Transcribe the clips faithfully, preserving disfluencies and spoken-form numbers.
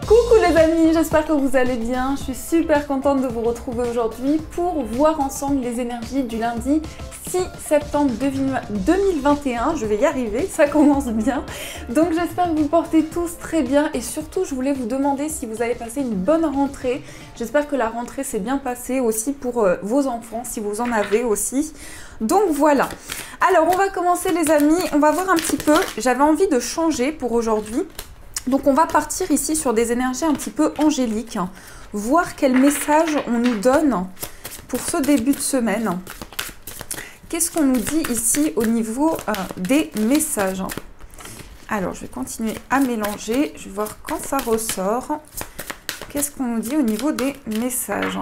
Coucou les amis, j'espère que vous allez bien. Je suis super contente de vous retrouver aujourd'hui pour voir ensemble les énergies du lundi six septembre deux mille vingt et un. Je vais y arriver, ça commence bien. Donc j'espère que vous portez tous très bien et surtout je voulais vous demander si vous avez passé une bonne rentrée. J'espère que la rentrée s'est bien passée aussi pour euh, vos enfants, si vous en avez aussi. Donc voilà. Alors on va commencer les amis, on va voir un petit peu. J'avais envie de changer pour aujourd'hui. Donc on va partir ici sur des énergies un petit peu angéliques, hein, voir quel message on nous donne pour ce début de semaine. Qu'est-ce qu'on nous dit ici au niveau euh, des messages? Alors je vais continuer à mélanger, je vais voir quand ça ressort. Qu'est-ce qu'on nous dit au niveau des messages?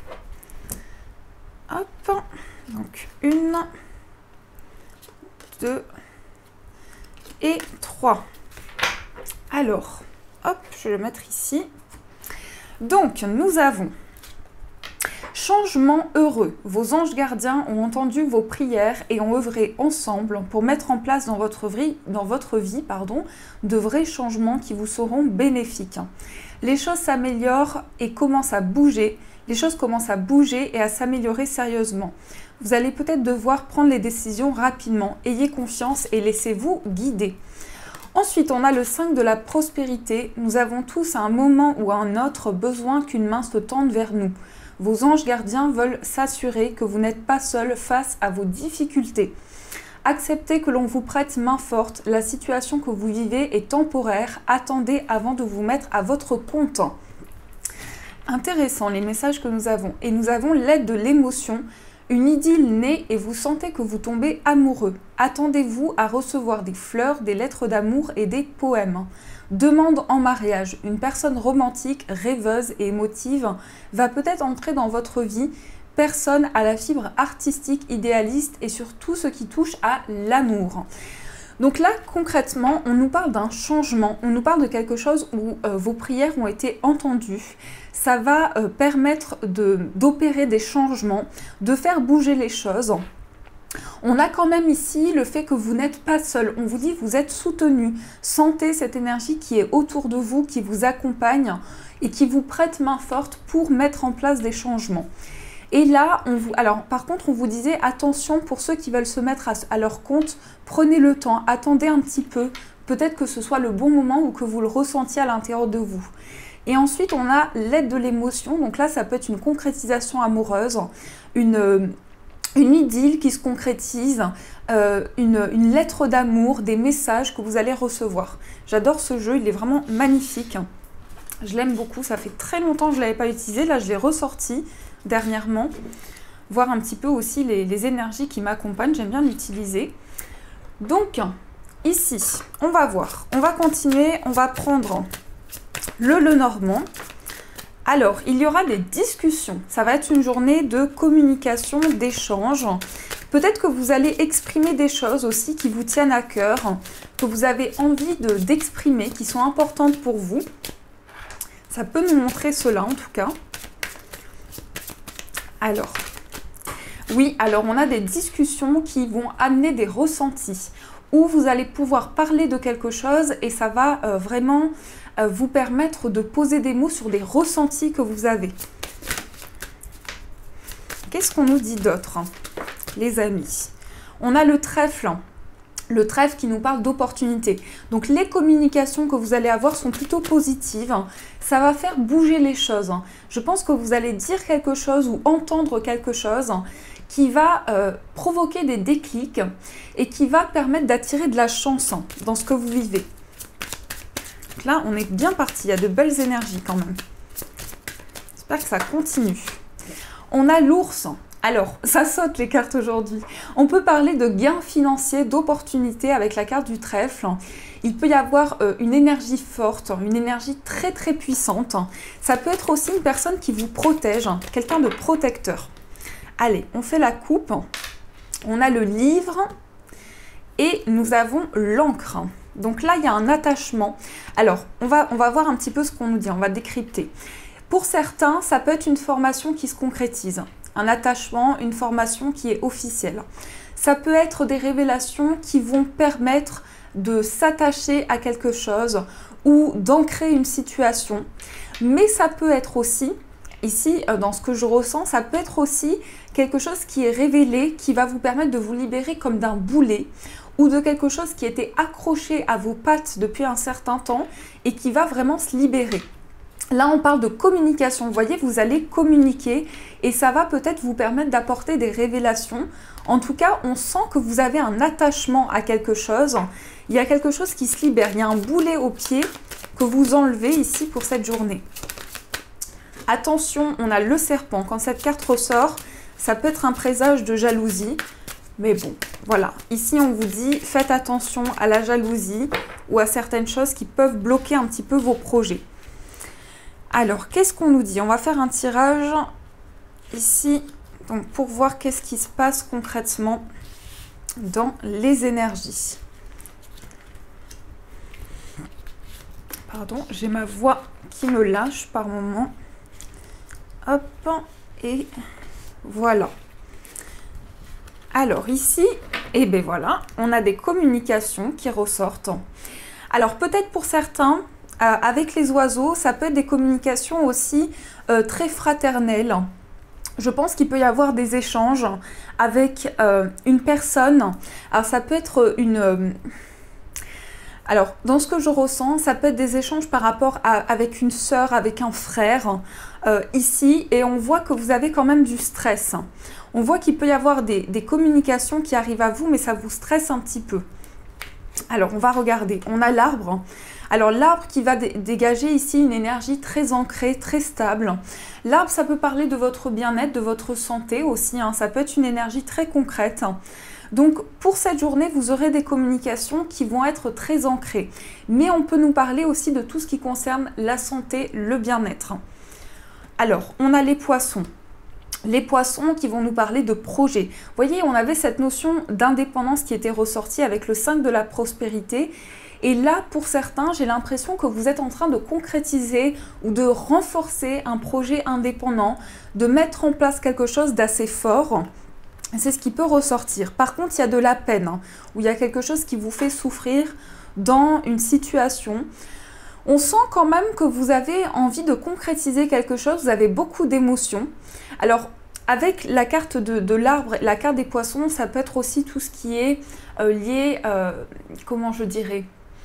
Hop, donc une, deux et trois. Alors, hop, je vais le mettre ici. Donc, nous avons changement heureux. Vos anges gardiens ont entendu vos prières et ont œuvré ensemble pour mettre en place dans votre vie, dans votre vie pardon, de vrais changements qui vous seront bénéfiques. Les choses s'améliorent et commencent à bouger. Les choses commencent à bouger et à s'améliorer sérieusement. Vous allez peut-être devoir prendre les décisions rapidement. Ayez confiance et laissez-vous guider. Ensuite, on a le cinq de la prospérité. Nous avons tous à un moment ou à un autre besoin qu'une main se tende vers nous. Vos anges gardiens veulent s'assurer que vous n'êtes pas seul face à vos difficultés. Acceptez que l'on vous prête main forte. La situation que vous vivez est temporaire. Attendez avant de vous mettre à votre compte. Intéressant les messages que nous avons. Et nous avons l'aide de l'émotion. Une idylle naît et vous sentez que vous tombez amoureux. Attendez-vous à recevoir des fleurs, des lettres d'amour et des poèmes. Demande en mariage. Une personne romantique, rêveuse et émotive va peut-être entrer dans votre vie. Personne à la fibre artistique, idéaliste et sur tout ce qui touche à l'amour. Donc là, concrètement, on nous parle d'un changement, on nous parle de quelque chose où euh, vos prières ont été entendues. Ça va euh, permettre d'opérer de, des changements, de faire bouger les choses. On a quand même ici le fait que vous n'êtes pas seul. On vous dit que vous êtes soutenu. Sentez cette énergie qui est autour de vous, qui vous accompagne et qui vous prête main forte pour mettre en place des changements. Et là, on vous, alors par contre, on vous disait attention pour ceux qui veulent se mettre à, à leur compte, prenez le temps, attendez un petit peu, peut-être que ce soit le bon moment ou que vous le ressentiez à l'intérieur de vous. Et ensuite, on a l'aide de l'émotion, donc là, ça peut être une concrétisation amoureuse, une, une idylle qui se concrétise, euh, une, une lettre d'amour, des messages que vous allez recevoir. J'adore ce jeu, il est vraiment magnifique. Je l'aime beaucoup, ça fait très longtemps que je ne l'avais pas utilisé, là je l'ai ressorti dernièrement, voir un petit peu aussi les, les énergies qui m'accompagnent, j'aime bien l'utiliser. Donc ici, on va voir, on va continuer, on va prendre le Lenormand. Alors, il y aura des discussions, ça va être une journée de communication, d'échange. Peut-être que vous allez exprimer des choses aussi qui vous tiennent à cœur, que vous avez envie de, d'exprimer, qui sont importantes pour vous. Ça peut nous montrer cela en tout cas. Alors, oui, alors on a des discussions qui vont amener des ressentis, où vous allez pouvoir parler de quelque chose et ça va euh, vraiment euh, vous permettre de poser des mots sur des ressentis que vous avez. Qu'est-ce qu'on nous dit d'autre, les amis? On a le trèfle. Le trèfle qui nous parle d'opportunités. Donc les communications que vous allez avoir sont plutôt positives. Ça va faire bouger les choses. Je pense que vous allez dire quelque chose ou entendre quelque chose qui va euh, provoquer des déclics et qui va permettre d'attirer de la chance dans ce que vous vivez. Donc là, on est bien parti. Il y a de belles énergies quand même. J'espère que ça continue. On a l'ours. Alors, ça saute les cartes aujourd'hui. On peut parler de gains financiers, d'opportunités avec la carte du trèfle. Il peut y avoir euh, une énergie forte, une énergie très très puissante. Ça peut être aussi une personne qui vous protège, quelqu'un de protecteur. Allez, on fait la coupe. On a le livre et nous avons l'encre. Donc là, il y a un attachement. Alors, on va, on va voir un petit peu ce qu'on nous dit, on va décrypter. Pour certains, ça peut être une formation qui se concrétise. Un attachement, une formation qui est officielle. Ça peut être des révélations qui vont permettre de s'attacher à quelque chose ou d'ancrer une situation. Mais ça peut être aussi, ici, dans ce que je ressens, ça peut être aussi quelque chose qui est révélé, qui va vous permettre de vous libérer comme d'un boulet, ou de quelque chose qui était accroché à vos pattes depuis un certain temps et qui va vraiment se libérer. Là, on parle de communication. Vous voyez, vous allez communiquer et ça va peut-être vous permettre d'apporter des révélations. En tout cas, on sent que vous avez un attachement à quelque chose. Il y a quelque chose qui se libère. Il y a un boulet au pied que vous enlevez ici pour cette journée. Attention, on a le serpent. Quand cette carte ressort, ça peut être un présage de jalousie. Mais bon, voilà. Ici, on vous dit, faites attention à la jalousie ou à certaines choses qui peuvent bloquer un petit peu vos projets. Alors, qu'est-ce qu'on nous dit? On va faire un tirage ici donc pour voir qu'est-ce qui se passe concrètement dans les énergies. Pardon, j'ai ma voix qui me lâche par moment. Hop, et voilà. Alors ici, et ben voilà, on a des communications qui ressortent. Alors peut-être pour certains, euh, avec les oiseaux, ça peut être des communications aussi euh, très fraternelles. Je pense qu'il peut y avoir des échanges avec euh, une personne. Alors ça peut être une... Euh, alors dans ce que je ressens, ça peut être des échanges par rapport à avec une sœur, avec un frère, euh, ici. Et on voit que vous avez quand même du stress. On voit qu'il peut y avoir des, des communications qui arrivent à vous, mais ça vous stresse un petit peu. Alors, on va regarder. On a l'arbre. Alors, l'arbre qui va dé dégager ici une énergie très ancrée, très stable. L'arbre, ça peut parler de votre bien-être, de votre santé aussi. Hein. Ça peut être une énergie très concrète. Donc, pour cette journée, vous aurez des communications qui vont être très ancrées. Mais on peut nous parler aussi de tout ce qui concerne la santé, le bien-être. Alors, on a les poissons. Les poissons qui vont nous parler de projets. Vous voyez, on avait cette notion d'indépendance qui était ressortie avec le cinq de la prospérité. Et là, pour certains, j'ai l'impression que vous êtes en train de concrétiser ou de renforcer un projet indépendant, de mettre en place quelque chose d'assez fort. C'est ce qui peut ressortir. Par contre, il y a de la peine, hein, où il y a quelque chose qui vous fait souffrir dans une situation. On sent quand même que vous avez envie de concrétiser quelque chose, vous avez beaucoup d'émotions. Alors, avec la carte de, de l'arbre, la carte des poissons, ça peut être aussi tout ce qui est euh, lié, euh, comment je dirais,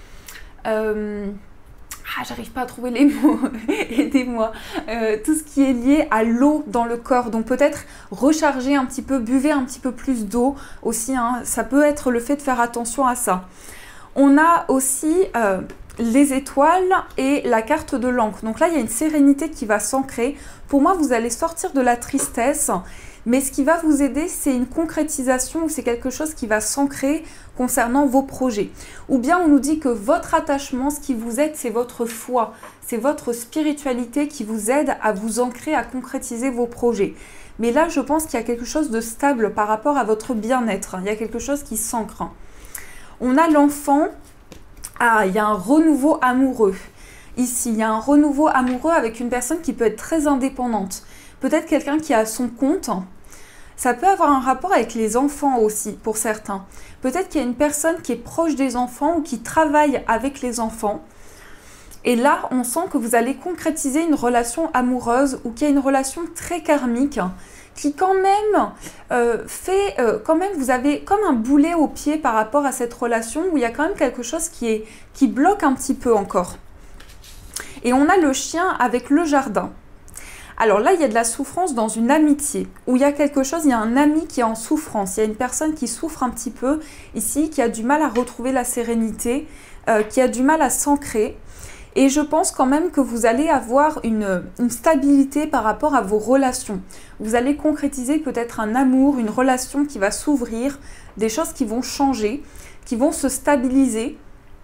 euh, ah, j'arrive pas à trouver les mots, aidez-moi, euh, tout ce qui est lié à l'eau dans le corps. Donc peut-être recharger un petit peu, buvez un petit peu plus d'eau aussi, hein, ça peut être le fait de faire attention à ça. On a aussi... Euh, les étoiles et la carte de l'encre. Donc là, il y a une sérénité qui va s'ancrer. Pour moi, vous allez sortir de la tristesse, mais ce qui va vous aider, c'est une concrétisation ou c'est quelque chose qui va s'ancrer concernant vos projets. Ou bien on nous dit que votre attachement, ce qui vous aide, c'est votre foi, c'est votre spiritualité qui vous aide à vous ancrer, à concrétiser vos projets. Mais là, je pense qu'il y a quelque chose de stable par rapport à votre bien-être. Il y a quelque chose qui s'ancre. On a l'enfant. Ah, il y a un renouveau amoureux. Ici, il y a un renouveau amoureux avec une personne qui peut être très indépendante. Peut-être quelqu'un qui a son compte. Ça peut avoir un rapport avec les enfants aussi, pour certains. Peut-être qu'il y a une personne qui est proche des enfants ou qui travaille avec les enfants. Et là, on sent que vous allez concrétiser une relation amoureuse ou qu'il y a une relation très karmique qui quand même euh, fait, euh, quand même vous avez comme un boulet au pied par rapport à cette relation où il y a quand même quelque chose qui, est, qui bloque un petit peu encore. Et on a le chien avec le jardin. Alors là, il y a de la souffrance dans une amitié, où il y a quelque chose, il y a un ami qui est en souffrance, il y a une personne qui souffre un petit peu ici, qui a du mal à retrouver la sérénité, euh, qui a du mal à s'ancrer. Et je pense quand même que vous allez avoir une, une stabilité par rapport à vos relations. Vous allez concrétiser peut-être un amour, une relation qui va s'ouvrir, des choses qui vont changer, qui vont se stabiliser.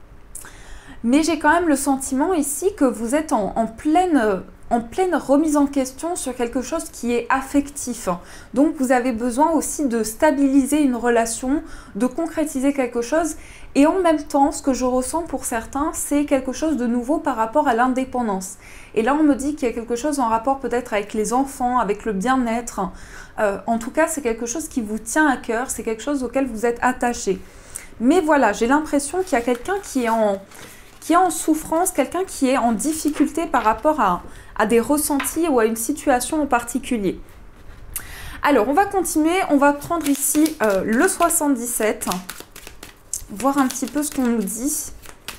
Mais j'ai quand même le sentiment ici que vous êtes en, en, pleine, en pleine remise en question sur quelque chose qui est affectif. Donc vous avez besoin aussi de stabiliser une relation, de concrétiser quelque chose. Et en même temps, ce que je ressens pour certains, c'est quelque chose de nouveau par rapport à l'indépendance. Et là, on me dit qu'il y a quelque chose en rapport peut-être avec les enfants, avec le bien-être. Euh, en tout cas, c'est quelque chose qui vous tient à cœur, c'est quelque chose auquel vous êtes attaché. Mais voilà, j'ai l'impression qu'il y a quelqu'un qui est en... qui est en souffrance, quelqu'un qui est en difficulté par rapport à, à des ressentis ou à une situation en particulier. Alors, on va continuer, on va prendre ici euh, le soixante-dix-sept, voir un petit peu ce qu'on nous dit.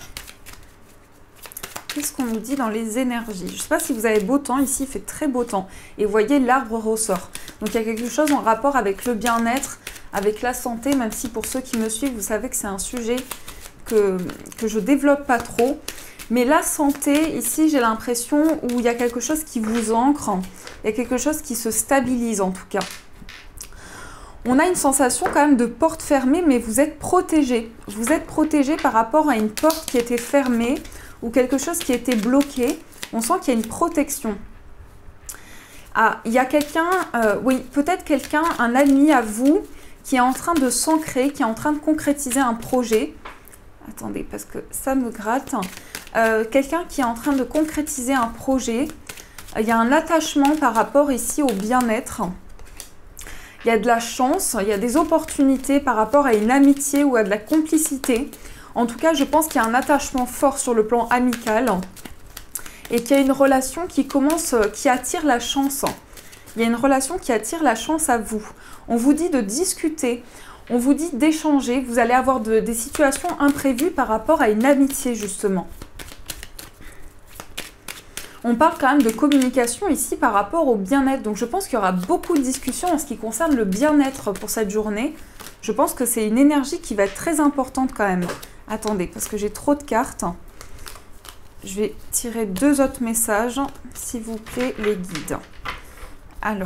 Qu'est-ce qu'on nous dit dans les énergies? Je ne sais pas si vous avez beau temps, ici il fait très beau temps. Et vous voyez, l'arbre ressort. Donc il y a quelque chose en rapport avec le bien-être, avec la santé, même si pour ceux qui me suivent, vous savez que c'est un sujet que, que je ne développe pas trop. Mais la santé, ici j'ai l'impression où il y a quelque chose qui vous ancre, il y a quelque chose qui se stabilise en tout cas. On a une sensation quand même de porte fermée, mais vous êtes protégé. Vous êtes protégé par rapport à une porte qui était fermée, ou quelque chose qui était bloqué, on sent qu'il y a une protection. Ah, il y a quelqu'un, euh, oui, peut-être quelqu'un, un ami à vous, qui est en train de s'ancrer, qui est en train de concrétiser un projet. Attendez, parce que ça me gratte. Euh, quelqu'un qui est en train de concrétiser un projet. Il y a un attachement par rapport ici au bien-être. Il y a de la chance, il y a des opportunités par rapport à une amitié ou à de la complicité. En tout cas, je pense qu'il y a un attachement fort sur le plan amical et qu'il y a une relation qui commence, qui attire la chance. Il y a une relation qui attire la chance à vous. On vous dit de discuter, on vous dit d'échanger. Vous allez avoir de, des situations imprévues par rapport à une amitié, justement. On parle quand même de communication ici par rapport au bien-être. Donc, je pense qu'il y aura beaucoup de discussions en ce qui concerne le bien-être pour cette journée. Je pense que c'est une énergie qui va être très importante quand même. Attendez, parce que j'ai trop de cartes. Je vais tirer deux autres messages, s'il vous plaît, les guides. Alors,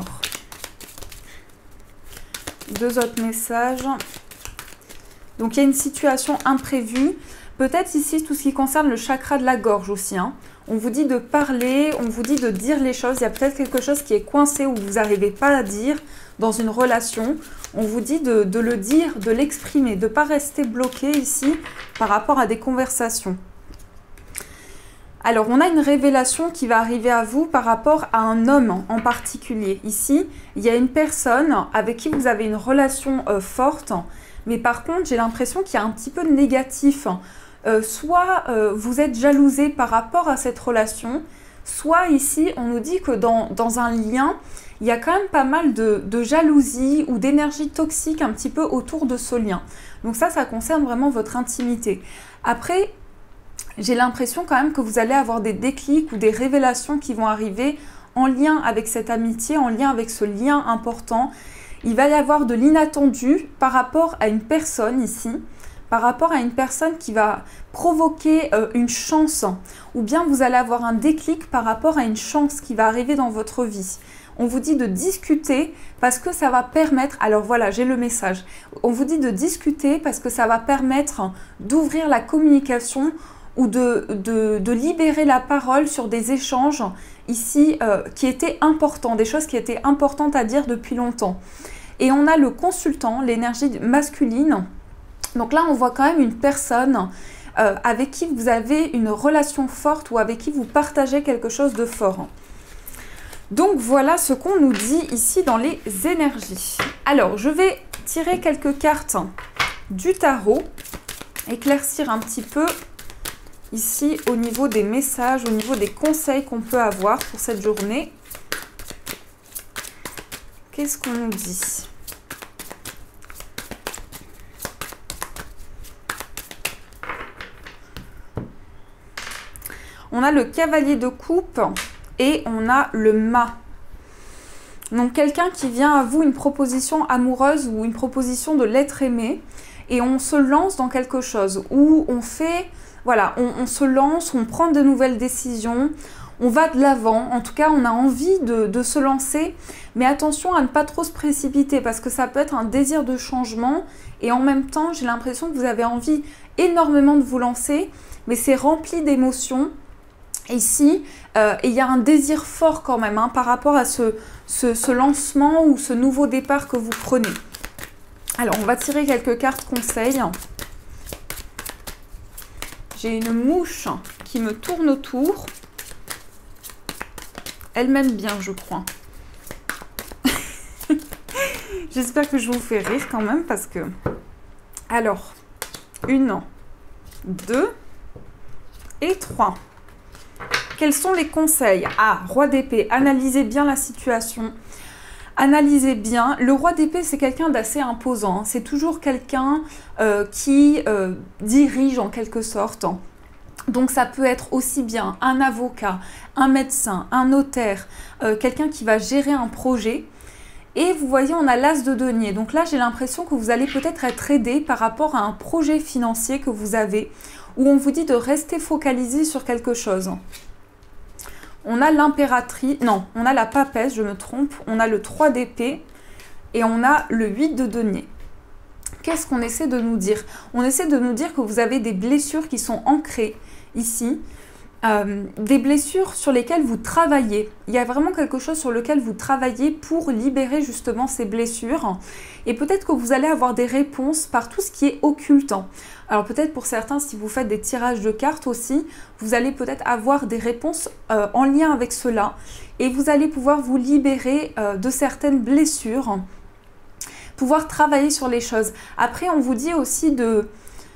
deux autres messages. Donc, il y a une situation imprévue. Peut-être ici, tout ce qui concerne le chakra de la gorge aussi. Hein. On vous dit de parler, on vous dit de dire les choses. Il y a peut-être quelque chose qui est coincé ou vous n'arrivez pas à dire dans une relation. On vous dit de, de le dire, de l'exprimer, de ne pas rester bloqué ici par rapport à des conversations. Alors, on a une révélation qui va arriver à vous par rapport à un homme en particulier. Ici, il y a une personne avec qui vous avez une relation euh, forte, mais par contre, j'ai l'impression qu'il y a un petit peu de négatif. Euh, soit euh, vous êtes jalousé par rapport à cette relation, soit ici, on nous dit que dans, dans un lien, il y a quand même pas mal de, de jalousie ou d'énergie toxique un petit peu autour de ce lien. Donc ça, ça concerne vraiment votre intimité. Après, j'ai l'impression quand même que vous allez avoir des déclics ou des révélations qui vont arriver en lien avec cette amitié, en lien avec ce lien important. Il va y avoir de l'inattendu par rapport à une personne ici, par rapport à une personne qui va provoquer euh, une chance, ou bien vous allez avoir un déclic par rapport à une chance qui va arriver dans votre vie. On vous dit de discuter parce que ça va permettre, alors voilà, j'ai le message, on vous dit de discuter parce que ça va permettre d'ouvrir la communication ou de, de, de libérer la parole sur des échanges ici euh, qui étaient importants, des choses qui étaient importantes à dire depuis longtemps. Et on a le consultant, l'énergie masculine. Donc là, on voit quand même une personne euh, avec qui vous avez une relation forte ou avec qui vous partagez quelque chose de fort. Donc voilà ce qu'on nous dit ici dans les énergies. Alors, je vais tirer quelques cartes du tarot, éclaircir un petit peu ici au niveau des messages, au niveau des conseils qu'on peut avoir pour cette journée. Qu'est-ce qu'on nous dit ? On a le cavalier de coupe et on a le mât. Donc quelqu'un qui vient à vous, une proposition amoureuse ou une proposition de l'être aimé, et on se lance dans quelque chose où on fait, voilà, on, on se lance, on prend de nouvelles décisions, on va de l'avant. En tout cas, on a envie de, de se lancer, mais attention à ne pas trop se précipiter parce que ça peut être un désir de changement et en même temps, j'ai l'impression que vous avez envie énormément de vous lancer, mais c'est rempli d'émotions. Ici, euh, et il y a un désir fort quand même hein, par rapport à ce, ce, ce lancement ou ce nouveau départ que vous prenez. Alors, on va tirer quelques cartes conseils. J'ai une mouche qui me tourne autour. Elle m'aime bien, je crois. J'espère que je vous fais rire quand même parce que... Alors, une, deux... et trois. Quels sont les conseils? Ah, roi d'épée, analysez bien la situation. Analysez bien. Le roi d'épée, c'est quelqu'un d'assez imposant. C'est toujours quelqu'un euh, qui euh, dirige en quelque sorte. Donc ça peut être aussi bien un avocat, un médecin, un notaire, euh, quelqu'un qui va gérer un projet. Et vous voyez, on a l'as de denier. Donc là, j'ai l'impression que vous allez peut-être être aidé par rapport à un projet financier que vous avez, où on vous dit de rester focalisé sur quelque chose. On a l'impératrice, non, on a la papesse, je me trompe, on a le trois d'épée et on a le huit de denier. Qu'est-ce qu'on essaie de nous dire? On essaie de nous dire que vous avez des blessures qui sont ancrées ici, euh, des blessures sur lesquelles vous travaillez. Il y a vraiment quelque chose sur lequel vous travaillez pour libérer justement ces blessures. Et peut-être que vous allez avoir des réponses par tout ce qui est occultant. Alors peut-être pour certains, si vous faites des tirages de cartes aussi, vous allez peut-être avoir des réponses euh, en lien avec cela. Et vous allez pouvoir vous libérer euh, de certaines blessures, pouvoir travailler sur les choses. Après, on vous dit aussi de...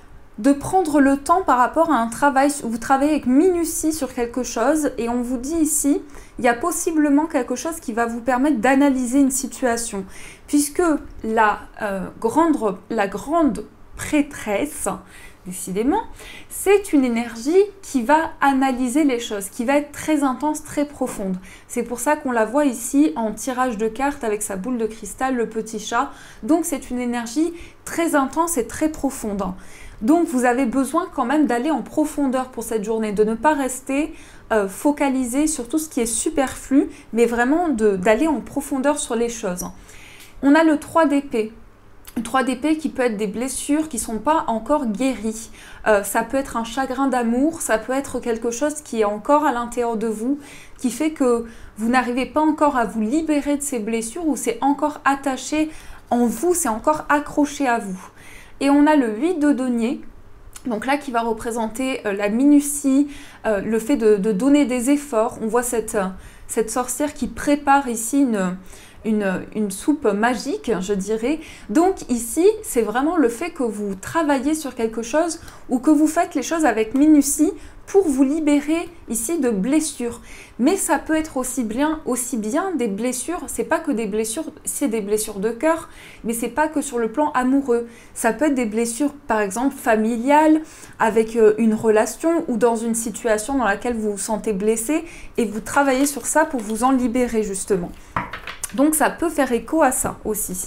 de prendre le temps par rapport à un travail, vous travaillez avec minutie sur quelque chose et on vous dit ici, il y a possiblement quelque chose qui va vous permettre d'analyser une situation. Puisque la, euh, grande, la grande prêtresse, décidément, c'est une énergie qui va analyser les choses, qui va être très intense, très profonde. C'est pour ça qu'on la voit ici en tirage de cartes avec sa boule de cristal, le petit chat. Donc c'est une énergie très intense et très profonde. Donc vous avez besoin quand même d'aller en profondeur pour cette journée, de ne pas rester euh, focalisé sur tout ce qui est superflu, mais vraiment d'aller en profondeur sur les choses. On a le trois d'épée. Le trois d'épée qui peut être des blessures qui ne sont pas encore guéries. Euh, ça peut être un chagrin d'amour, ça peut être quelque chose qui est encore à l'intérieur de vous, qui fait que vous n'arrivez pas encore à vous libérer de ces blessures ou c'est encore attaché en vous, c'est encore accroché à vous. Et on a le huit de denier, donc là qui va représenter euh, la minutie, euh, le fait de, de donner des efforts. On voit cette, euh, cette sorcière qui prépare ici une, une, une soupe magique, je dirais. Donc ici, c'est vraiment le fait que vous travaillez sur quelque chose ou que vous faites les choses avec minutie pour vous libérer ici de blessures. Mais ça peut être aussi bien, aussi bien des blessures, c'est pas que des blessures, c'est des blessures de cœur, mais c'est pas que sur le plan amoureux. Ça peut être des blessures, par exemple, familiales, avec une relation ou dans une situation dans laquelle vous vous sentez blessé et vous travaillez sur ça pour vous en libérer justement. Donc ça peut faire écho à ça aussi.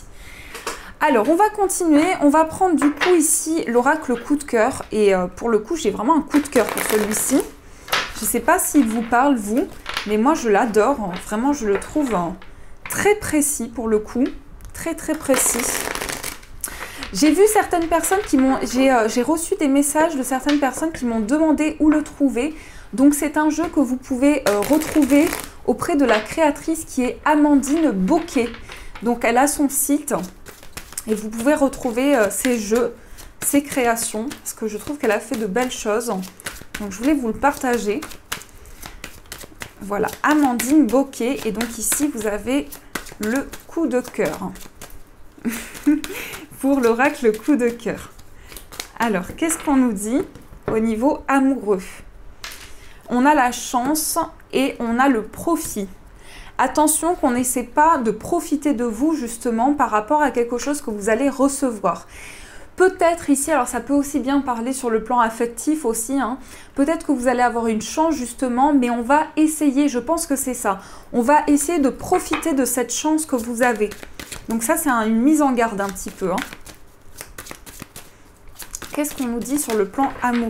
Alors, on va continuer. On va prendre du coup ici l'oracle coup de cœur. Et euh, pour le coup, j'ai vraiment un coup de cœur pour celui-ci. Je ne sais pas s'il vous parle, vous, mais moi, je l'adore. Vraiment, je le trouve euh, très précis pour le coup. Très, très précis. J'ai vu certaines personnes qui m'ont... J'ai euh, j'ai reçu des messages de certaines personnes qui m'ont demandé où le trouver. Donc, c'est un jeu que vous pouvez euh, retrouver auprès de la créatrice qui est Amandine Bocquet. Donc, elle a son site... Et vous pouvez retrouver euh, ses jeux, ses créations, parce que je trouve qu'elle a fait de belles choses. Donc je voulais vous le partager. Voilà, Amandine Bocquet. Et donc ici, vous avez le coup de cœur. Pour l'oracle coup de cœur. Alors, qu'est-ce qu'on nous dit au niveau amoureux? On a la chance et on a le profit. Attention qu'on n'essaie pas de profiter de vous justement par rapport à quelque chose que vous allez recevoir. Peut-être ici, alors ça peut aussi bien parler sur le plan affectif aussi, hein, peut-être que vous allez avoir une chance justement, mais on va essayer, je pense que c'est ça, on va essayer de profiter de cette chance que vous avez. Donc ça c'est un, une mise en garde un petit peu. Hein. Qu'est-ce qu'on nous dit sur le plan amoureux ?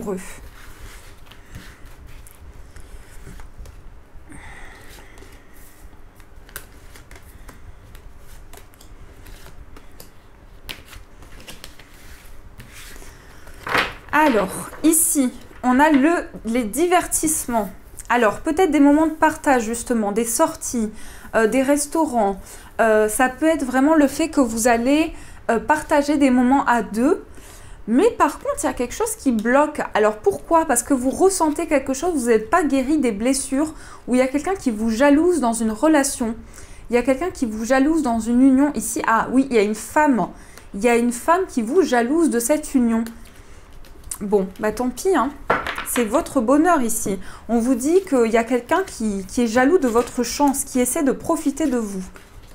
Alors, ici, on a le, les divertissements. Alors, peut-être des moments de partage, justement, des sorties, euh, des restaurants. Euh, ça peut être vraiment le fait que vous allez euh, partager des moments à deux. Mais par contre, il y a quelque chose qui bloque. Alors, pourquoi? Parce que vous ressentez quelque chose, vous n'êtes pas guéri des blessures, ou il y a quelqu'un qui vous jalouse dans une relation. Il y a quelqu'un qui vous jalouse dans une union. Ici, ah oui, il y a une femme. Il y a une femme qui vous jalouse de cette union. Bon, bah tant pis, hein. C'est votre bonheur ici. On vous dit qu'il y a quelqu'un qui, qui est jaloux de votre chance, qui essaie de profiter de vous.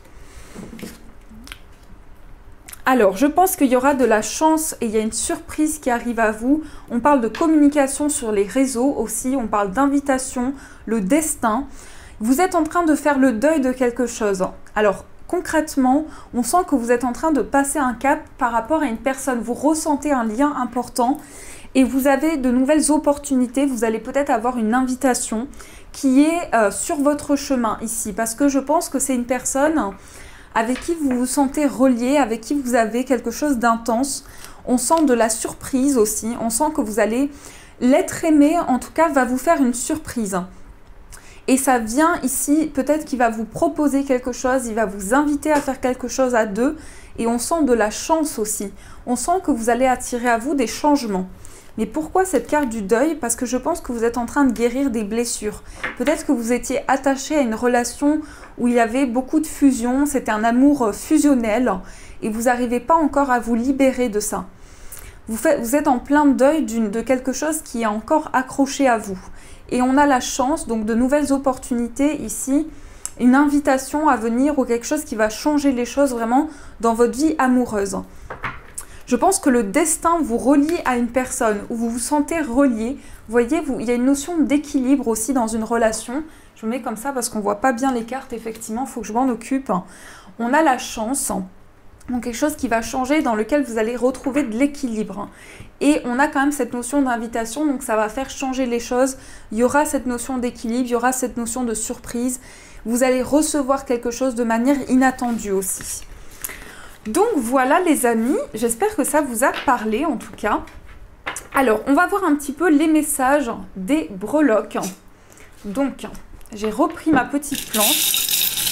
Alors, je pense qu'il y aura de la chance et il y a une surprise qui arrive à vous. On parle de communication sur les réseaux aussi, on parle d'invitation, le destin. Vous êtes en train de faire le deuil de quelque chose. Alors, concrètement, on sent que vous êtes en train de passer un cap par rapport à une personne. Vous ressentez un lien important et vous avez de nouvelles opportunités. Vous allez peut-être avoir une invitation qui est euh, sur votre chemin ici. Parce que je pense que c'est une personne avec qui vous vous sentez relié, avec qui vous avez quelque chose d'intense. On sent de la surprise aussi. On sent que vous allez l'être aimé, en tout cas, va vous faire une surprise. Et ça vient ici, peut-être qu'il va vous proposer quelque chose, il va vous inviter à faire quelque chose à deux. Et on sent de la chance aussi. On sent que vous allez attirer à vous des changements. Mais pourquoi cette carte du deuil? Parce que je pense que vous êtes en train de guérir des blessures. Peut-être que vous étiez attaché à une relation où il y avait beaucoup de fusion, c'était un amour fusionnel et vous n'arrivez pas encore à vous libérer de ça. Vous, faites, vous êtes en plein deuil de quelque chose qui est encore accroché à vous. Et on a la chance, donc de nouvelles opportunités ici, une invitation à venir ou quelque chose qui va changer les choses vraiment dans votre vie amoureuse. Je pense que le destin vous relie à une personne, où vous vous sentez relié. Vous voyez, vous, il y a une notion d'équilibre aussi dans une relation. Je me mets comme ça parce qu'on ne voit pas bien les cartes, effectivement, il faut que je m'en occupe. On a la chance, donc quelque chose qui va changer, dans lequel vous allez retrouver de l'équilibre. Et on a quand même cette notion d'invitation, donc ça va faire changer les choses. Il y aura cette notion d'équilibre, il y aura cette notion de surprise. Vous allez recevoir quelque chose de manière inattendue aussi. Donc voilà les amis, j'espère que ça vous a parlé en tout cas. Alors, on va voir un petit peu les messages des breloques. Donc, j'ai repris ma petite planche.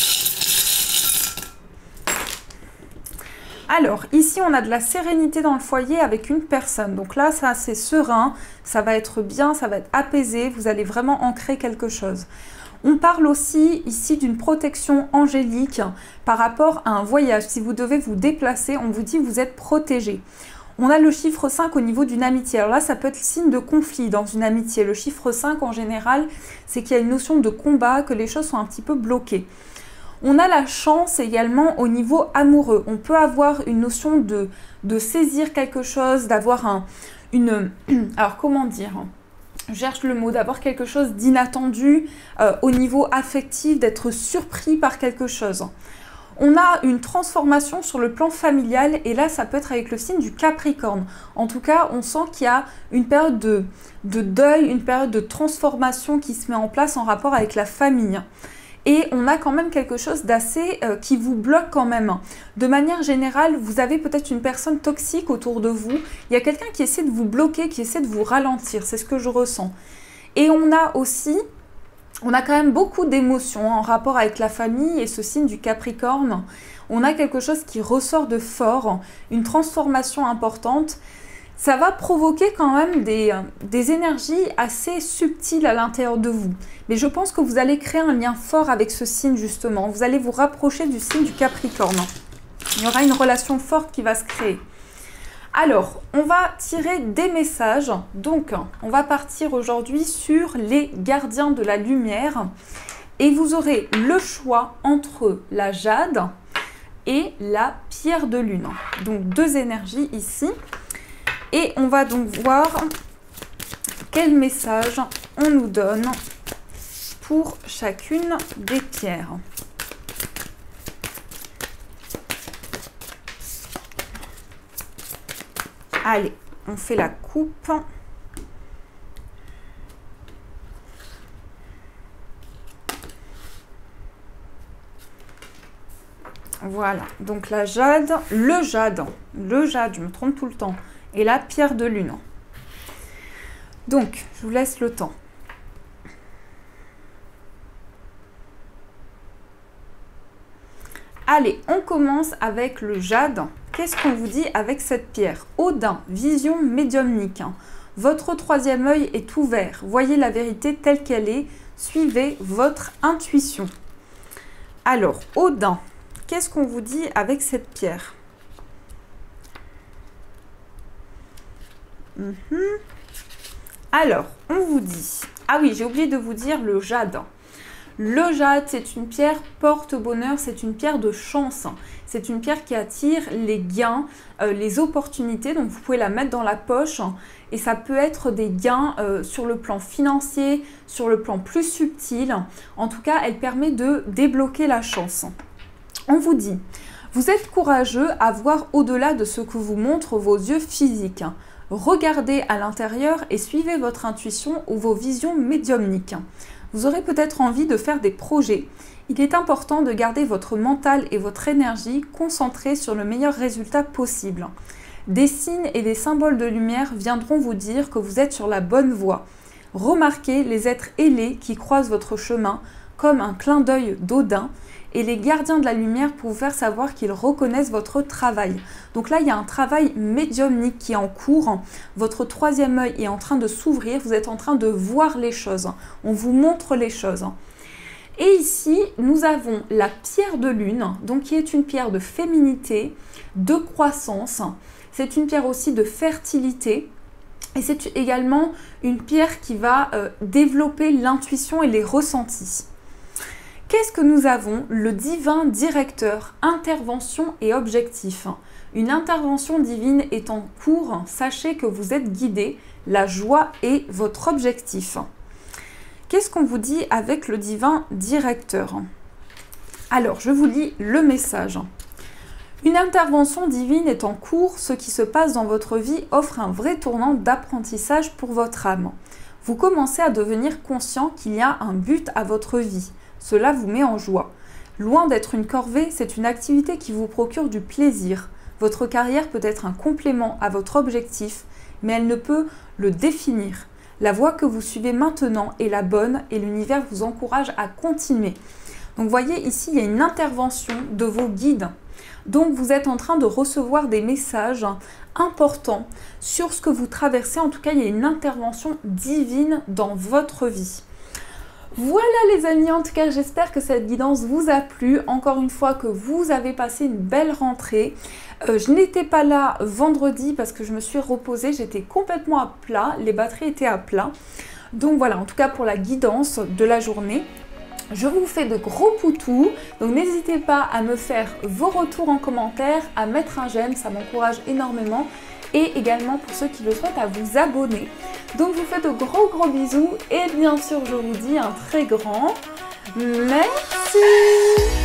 Alors, ici, on a de la sérénité dans le foyer avec une personne. Donc là, ça, c'est serein, ça va être bien, ça va être apaisé. Vous allez vraiment ancrer quelque chose. On parle aussi ici d'une protection angélique par rapport à un voyage. Si vous devez vous déplacer, on vous dit que vous êtes protégé. On a le chiffre cinq au niveau d'une amitié. Alors là, ça peut être signe de conflit dans une amitié. Le chiffre cinq, en général, c'est qu'il y a une notion de combat, que les choses sont un petit peu bloquées. On a la chance également au niveau amoureux. On peut avoir une notion de, de saisir quelque chose, d'avoir un, une... Alors, comment dire ? Je cherche le mot, d'avoir quelque chose d'inattendu euh, au niveau affectif, d'être surpris par quelque chose. On a une transformation sur le plan familial et là, ça peut être avec le signe du Capricorne. En tout cas, on sent qu'il y a une période de, de deuil, une période de transformation qui se met en place en rapport avec la famille. Et on a quand même quelque chose d'assez euh, qui vous bloque quand même. De manière générale, vous avez peut-être une personne toxique autour de vous. Il y a quelqu'un qui essaie de vous bloquer, qui essaie de vous ralentir. C'est ce que je ressens. Et on a aussi, on a quand même beaucoup d'émotions en rapport avec la famille et ce signe du Capricorne. On a quelque chose qui ressort de fort, une transformation importante. Ça va provoquer quand même des, des énergies assez subtiles à l'intérieur de vous. Mais je pense que vous allez créer un lien fort avec ce signe justement. Vous allez vous rapprocher du signe du Capricorne. Il y aura une relation forte qui va se créer. Alors, on va tirer des messages. Donc, on va partir aujourd'hui sur les gardiens de la lumière. Et vous aurez le choix entre la jade et la pierre de lune. Donc, deux énergies ici. Et on va donc voir quel message on nous donne pour chacune des pierres. Allez, on fait la coupe. Voilà, donc la jade, le jade, le jade, je me trompe tout le temps. Et la pierre de lune. Donc, je vous laisse le temps. Allez, on commence avec le jade. Qu'est-ce qu'on vous dit avec cette pierre? Odin, vision médiumnique. Votre troisième œil est ouvert. Voyez la vérité telle qu'elle est. Suivez votre intuition. Alors, Odin, qu'est-ce qu'on vous dit avec cette pierre? Mhm. Alors, on vous dit... Ah oui, j'ai oublié de vous dire le jade. Le jade, c'est une pierre porte-bonheur, c'est une pierre de chance. C'est une pierre qui attire les gains, euh, les opportunités. Donc, vous pouvez la mettre dans la poche et ça peut être des gains euh, sur le plan financier, sur le plan plus subtil. En tout cas, elle permet de débloquer la chance. On vous dit, vous êtes courageux à voir au-delà de ce que vous montrent vos yeux physiques. Regardez à l'intérieur et suivez votre intuition ou vos visions médiumniques. Vous aurez peut-être envie de faire des projets. Il est important de garder votre mental et votre énergie concentrés sur le meilleur résultat possible. Des signes et des symboles de lumière viendront vous dire que vous êtes sur la bonne voie. Remarquez les êtres ailés qui croisent votre chemin comme un clin d'œil d'Odin et les gardiens de la lumière pour vous faire savoir qu'ils reconnaissent votre travail. Donc là, il y a un travail médiumnique qui est en cours. Votre troisième œil est en train de s'ouvrir. Vous êtes en train de voir les choses. On vous montre les choses. Et ici, nous avons la pierre de lune, donc qui est une pierre de féminité, de croissance. C'est une pierre aussi de fertilité. Et c'est également une pierre qui va euh, développer l'intuition et les ressentis. Qu'est-ce que nous avons? Le divin directeur, intervention et objectif. Une intervention divine est en cours, sachez que vous êtes guidé, la joie est votre objectif. Qu'est-ce qu'on vous dit avec le divin directeur? Alors, je vous lis le message. Une intervention divine est en cours, ce qui se passe dans votre vie offre un vrai tournant d'apprentissage pour votre âme. Vous commencez à devenir conscient qu'il y a un but à votre vie. Cela vous met en joie. Loin d'être une corvée, c'est une activité qui vous procure du plaisir. Votre carrière peut être un complément à votre objectif, mais elle ne peut le définir. La voie que vous suivez maintenant est la bonne et l'univers vous encourage à continuer. Donc vous voyez ici, il y a une intervention de vos guides. Donc vous êtes en train de recevoir des messages importants sur ce que vous traversez. En tout cas, il y a une intervention divine dans votre vie. Voilà les amis, en tout cas j'espère que cette guidance vous a plu. Encore une fois que vous avez passé une belle rentrée. Euh, je n'étais pas là vendredi parce que je me suis reposée, j'étais complètement à plat, les batteries étaient à plat. Donc voilà, en tout cas pour la guidance de la journée. Je vous fais de gros poutous, donc n'hésitez pas à me faire vos retours en commentaire, à mettre un j'aime, ça m'encourage énormément. Et également pour ceux qui le souhaitent à vous abonner. Donc je vous fais de gros gros bisous et bien sûr je vous dis un très grand merci.